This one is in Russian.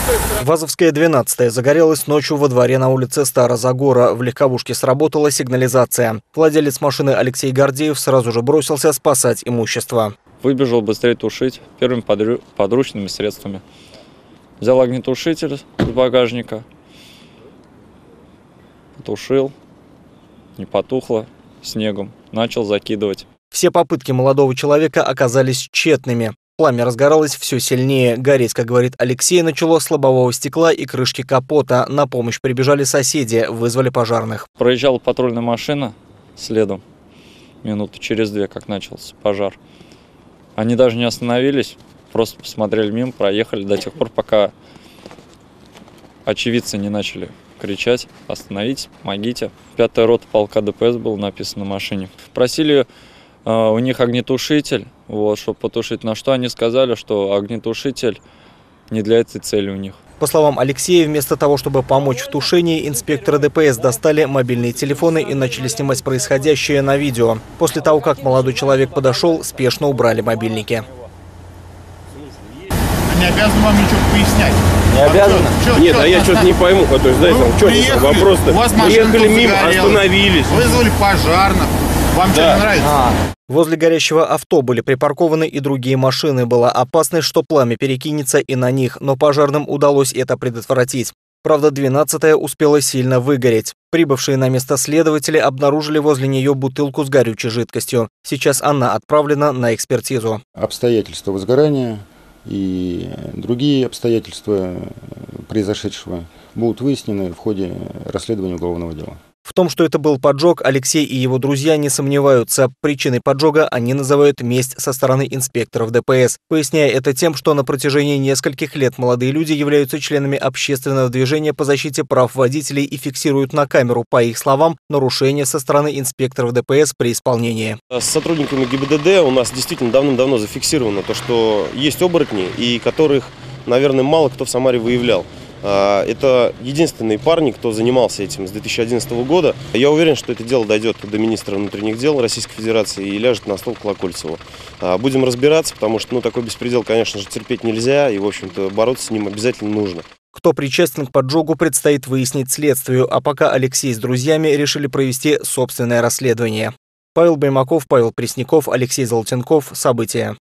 Вазовская 12-я загорелась ночью во дворе на улице Старозагора. В легковушке сработала сигнализация. Владелец машины Алексей Гордеев сразу же бросился спасать имущество. Выбежал быстрее тушить первыми подручными средствами. Взял огнетушитель из багажника, потушил, не потухло снегом, начал закидывать. Все попытки молодого человека оказались тщетными. Пламя разгоралось все сильнее. Гореть, как говорит Алексей, начало с лобового стекла и крышки капота. На помощь прибежали соседи, вызвали пожарных. Проезжала патрульная машина следом. Минуты через две, как начался пожар. Они даже не остановились, просто посмотрели мимо, проехали до тех пор, пока очевидцы не начали кричать: «Остановитесь, помогите». 5-я рота полка ДПС было написано на машине. Просили у них огнетушитель, чтобы потушить. На что они сказали, что огнетушитель не для этой цели у них. По словам Алексея, вместо того, чтобы помочь в тушении, инспекторы ДПС достали мобильные телефоны и начали снимать происходящее на видео. После того, как молодой человек подошел, спешно убрали мобильники. Не обязаны вам ничего пояснять. Не обязаны? Нет, а я что-то не пойму. То есть, знаете, вопрос-то. Приехали мимо, остановились. Вызвали пожарных. Вам что, не нравится? Возле горящего авто были припаркованы и другие машины. Была опасность, что пламя перекинется и на них, но пожарным удалось это предотвратить. Правда, 12-я успела сильно выгореть. Прибывшие на место следователи обнаружили возле нее бутылку с горючей жидкостью. Сейчас она отправлена на экспертизу. Обстоятельства возгорания и другие обстоятельства произошедшего будут выяснены в ходе расследования уголовного дела. В том, что это был поджог, Алексей и его друзья не сомневаются. Причиной поджога они называют месть со стороны инспекторов ДПС, поясняя это тем, что на протяжении нескольких лет молодые люди являются членами общественного движения по защите прав водителей и фиксируют на камеру, по их словам, нарушения со стороны инспекторов ДПС при исполнении. С сотрудниками ГИБДД у нас действительно давным-давно зафиксировано то, что есть оборотни, и которых, наверное, мало кто в Самаре выявлял. Это единственные парни, кто занимался этим с 2011 года. Я уверен, что это дело дойдет до министра внутренних дел Российской Федерации и ляжет на стол Колокольцеву. Будем разбираться, потому что такой беспредел, конечно же, терпеть нельзя, и, в общем-то, бороться с ним обязательно нужно. Кто причастен к поджогу, предстоит выяснить следствию, а пока Алексей с друзьями решили провести собственное расследование. Павел Баймаков, Павел Пресняков, Алексей Золотенков. События.